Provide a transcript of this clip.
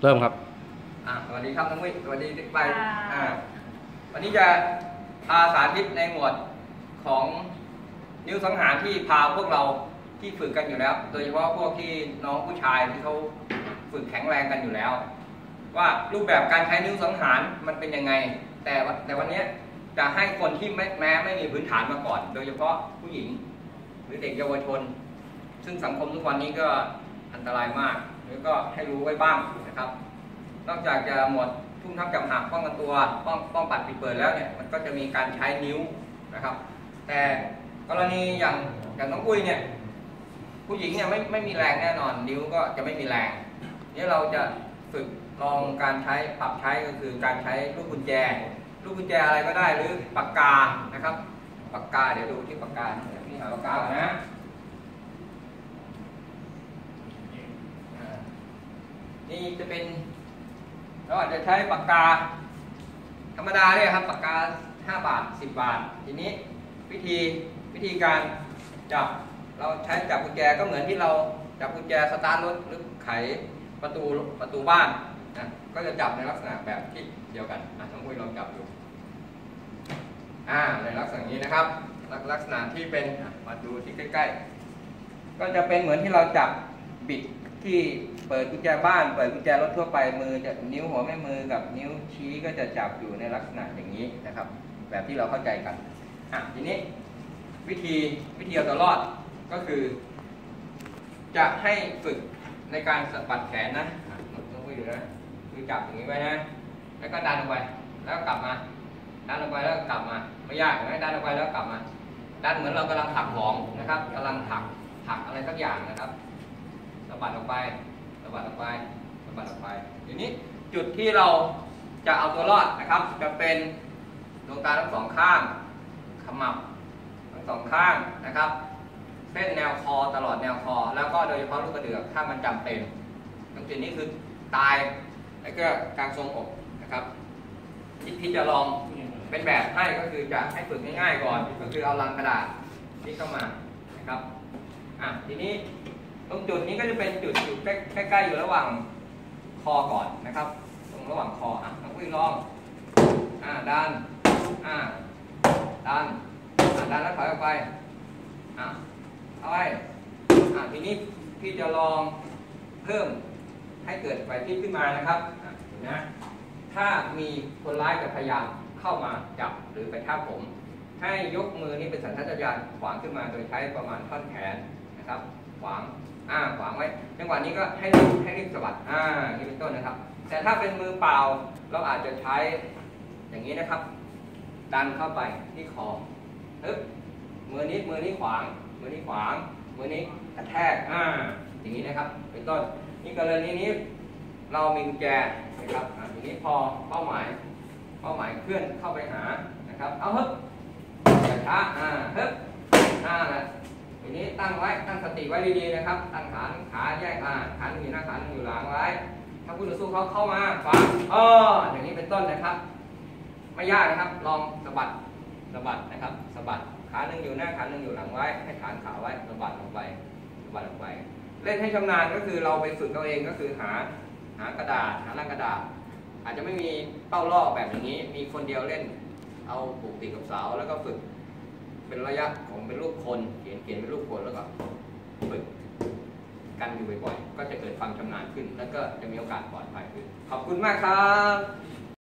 เริ่มครับสวัสดีครับน้องวิทย์สวัสดีทุกท่านวันนี้จะสาธิตในหมวดของนิ้วสังหารที่พาพวกเราที่ฝึกกันอยู่แล้วโดยเฉพาะพวกที่น้องผู้ชายที่เขาฝึกแข็งแรงกันอยู่แล้วว่ารูปแบบการใช้นิ้วสังหารมันเป็นยังไงแต่วันนี้จะให้คนที่ไม่มีพื้นฐานมาก่อนโดยเฉพาะผู้หญิงหรือเด็กเยาวชนซึ่งสังคมทุกวันนี้ก็อันตรายมากหรือก็ให้รู้ไว้บ้างนะครับนอกจากจะหมดทุ่มทับจับหักป้องกันตัวป้องปัดปิดเปิดแล้วเนี่ยมันก็จะมีการใช้นิ้วนะครับแต่กรณีอย่างน้องอุ้ยเนี่ยผู้หญิงเนี่ยไม่มีแรงแน่นอนนิ้วก็จะไม่มีแรงนี่เราจะฝึกลองการใช้ปรับใช้ก็คือการใช้ลูกกุญแจอะไรก็ได้หรือปากกานะครับปากกาเดี๋ยวดูที่ปากกานี่หาปากกาก่อนนะนี่จะเป็นเราอาจจะใช้ปากกาธรรมดาเนี่ยครับปากกา5 บาท10 บาททีนี้วิธีการจับเราใช้จับกุญแจก็เหมือนที่เราจับกุญแจสตาร์ทรถหรือไขประตูบ้านนะก็จะจับในลักษณะแบบที่เดียวกันน้องอุ้ยลองจับดูในลักษณะนี้นะครับลักษณะที่เป็นมาดูที่ใกล้ๆก็จะเป็นเหมือนที่เราจับบิดที่เปิดกุญแจบ้านเปิดกุญแจรถทั่วไปมือจะนิ้วหัวแม่มือกับนิ้วชี้ก็จะจับอยู่ในลักษณะอย่างนี้นะครับแบบที่เราเข้าใจกันทีนี้วิธีเอาตัวรอดก็คือจะให้ฝึกในการสะบัดแขนนะต้องไปดูนะคือจับอย่างนี้ไว้นะแล้วก็ดันลงไปแล้วกลับมาดันลงไปแล้วกลับมาไม่ยากเห็นไหมดันลงไปแล้วกลับมาดันเหมือนเรากำลังถักของนะครับกำลังถักอะไรสักอย่างนะครับสะบัดออกไปสะบัดออกไปสะบัดออกไปทีนี้จุดที่เราจะเอาตัวรอดนะครับจะเป็นดวงตาทั้งสองข้างขมับทั้งสองข้างนะครับเส้นแนวคอตลอดแนวคอแล้วก็โดยเฉพาะลูกกระเดือกถ้ามันจำเป็นตรงจุดนี้คือตายแล้วก็กลางทรงอกนะครับที่จะลองเป็นแบบให้ก็คือจะให้ฝึกง่ายๆก่อนก็คือเอาลังกระดาษนี่เข้ามานะครับทีนี้ตรงจุดนี้ก็จะเป็นจุดอยู่ใกล้ๆอยู่ระหว่างคอก่อนนะครับตรงระหว่างคอน้องวิ่งลองดันดันแล้วถอยออกไปเอาไว้ทีนี้พี่จะลองเพิ่มให้เกิดไฟที่ขึ้นมานะครับนะถ้ามีคนร้ายกับพยายามเข้ามาจับหรือไปทับผมให้ยกมือนี้เป็นสัญชาตญาณขวางขึ้นมาโดยใช้ประมาณท่อนแขนนะครับขวางไว้จังหวะนี้ก็ให้รีบสะบัดนี่เป็นต้นนะครับแต่ถ้าเป็นมือเปล่าเราอาจจะใช้อย่างนี้นะครับดันเข้าไปที่คอมือนี้ขวางมือนี้กระแทกอย่างนี้นะครับเป็นต้นนี่กรณีนี้เรามีกุญแจนะครับทีนี้พอเป้าหมายเคลื่อนเข้าไปหานะครับเอาช้าแหละทีนี้ตั้งสติไว้ดีๆนะครับตั้งขาแยกขาหนึ่งอยู่หน้าขาหนึ่งอยู่หลังไว้ถ้าผู้ต่อสู้เขาเข้ามาฟังอย่างนี้เป็นต้นนะครับไม่ยากนะครับลองสะบัดนะครับสะบัดขาหนึ่งอยู่หน้าขาหนึ่งอยู่หลังไว้ให้ฐานขาไว้สะบัดลงไปเล่นให้ชำนาญก็คือเราไปฝึกเราเองก็คือหากระดาษหาลังกระดาษอาจจะไม่มีเป้าล่อแบบอย่างนี้มีคนเดียวเล่นเอาผูกติดกับเสาแล้วก็ฝึกเป็นระยะของเป็นรูปคนเขียนเป็นรูปคนแล้วก็ฝึกกันอยู่บ่อยๆก็จะเกิดความชำนาญขึ้นแล้วก็จะมีโอกาสปลอดภัยขึ้นขอบคุณมากครับ